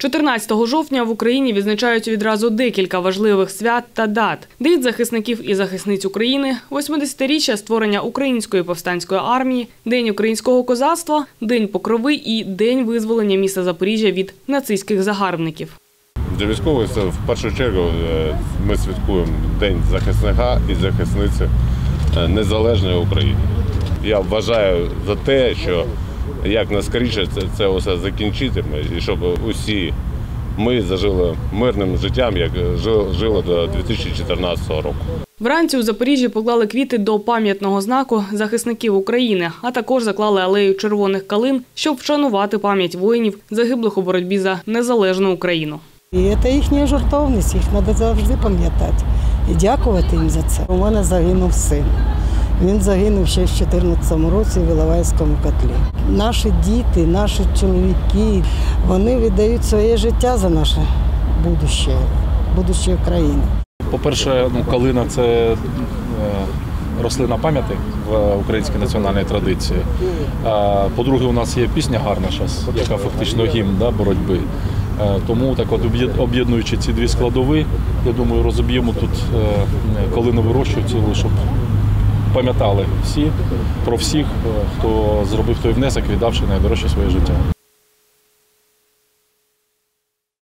14 жовтня в Україні відзначають відразу декілька важливих свят та дат. День захисників і захисниць України, 80-річчя створення Української повстанської армії, День українського козацтва, День Покрови і День визволення міста Запоріжжя від нацистських загарбників. Для військових це в першу чергу ми святкуємо День захисника і захисниці незалежної України. Я вважаю за те, що якнайскоріше це все закінчити, і щоб усі ми зажили мирним життям, як жили до 2014 року. Вранці у Запоріжжі поклали квіти до пам'ятного знаку захисників України, а також заклали алею червоних калин, щоб вшанувати пам'ять воїнів, загиблих у боротьбі за незалежну Україну. І це їхня жертовність, їх треба завжди пам'ятати і дякувати їм за це. У мене загинув син. Він загинув ще в 2014 році в Іловайському котлі. Наші діти, наші чоловіки, вони віддають своє життя за наше будущее країни. По-перше, калина – це рослина пам'яті в українській національній традиції. По-друге, у нас є пісня гарна зараз, яка фактично гімн боротьби. Тому так об'єднуючи ці дві складові, я думаю, розоб'ємо тут калину вирощують цілу, щоб пам'ятали всі про всіх, хто зробив той внесок, віддавши найдорожче своє життя.